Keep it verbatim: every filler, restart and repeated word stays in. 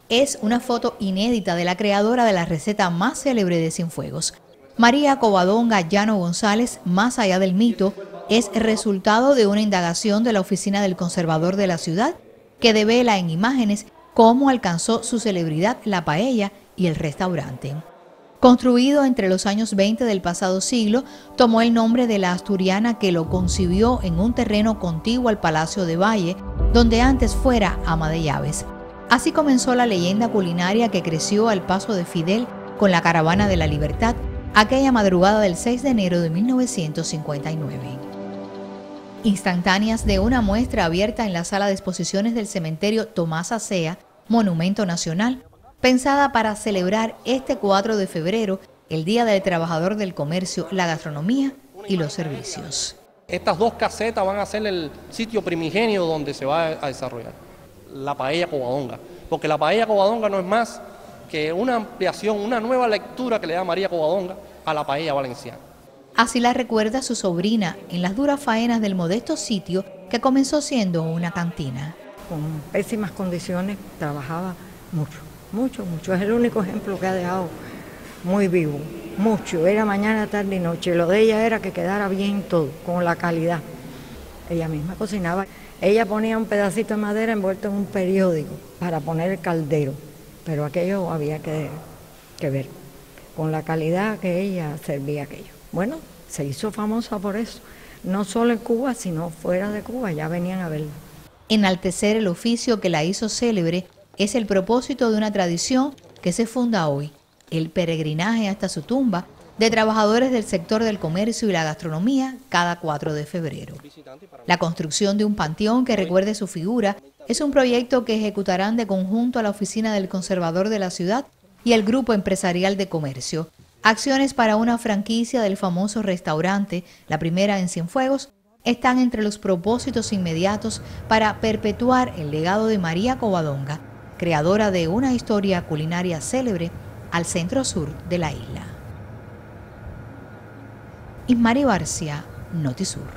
Es una foto inédita de la creadora de la receta más célebre de Cienfuegos. María Covadonga Llano González, más allá del mito, es resultado de una indagación de la Oficina del Conservador de la ciudad que devela en imágenes cómo alcanzó su celebridad la paella y el restaurante. Construido entre los años veinte del pasado siglo, tomó el nombre de la asturiana que lo concibió en un terreno contiguo al Palacio de Valle, donde antes fuera ama de llaves. Así comenzó la leyenda culinaria que creció al paso de Fidel con la Caravana de la Libertad, aquella madrugada del seis de enero de mil novecientos cincuenta y nueve. Instantáneas de una muestra abierta en la sala de exposiciones del cementerio Tomás Acea, Monumento Nacional, pensada para celebrar este cuatro de febrero, el Día del Trabajador del Comercio, la Gastronomía y los Servicios. Estas dos casetas van a ser el sitio primigenio donde se va a desarrollar la paella Covadonga, porque la paella Covadonga no es más que una ampliación, una nueva lectura que le da María Covadonga a la paella valenciana. Así la recuerda su sobrina en las duras faenas del modesto sitio que comenzó siendo una cantina. Con pésimas condiciones, trabajaba mucho, mucho, mucho. Es el único ejemplo que ha dejado muy vivo, mucho. Era mañana, tarde y noche. Lo de ella era que quedara bien todo, con la calidad. Ella misma cocinaba. Ella ponía un pedacito de madera envuelto en un periódico para poner el caldero, pero aquello había que, que ver, con la calidad que ella servía aquello. Bueno, se hizo famosa por eso, no solo en Cuba, sino fuera de Cuba, ya venían a verla. Enaltecer el oficio que la hizo célebre es el propósito de una tradición que se funda hoy, el peregrinaje hasta su tumba de trabajadores del sector del comercio y la gastronomía cada cuatro de febrero. La construcción de un panteón que recuerde su figura es un proyecto que ejecutarán de conjunto a la Oficina del Conservador de la ciudad y el Grupo Empresarial de Comercio. Acciones para una franquicia del famoso restaurante, la primera en Cienfuegos, están entre los propósitos inmediatos para perpetuar el legado de María Covadonga, creadora de una historia culinaria célebre al centro sur de la isla. Ismari Barcia, Notisur.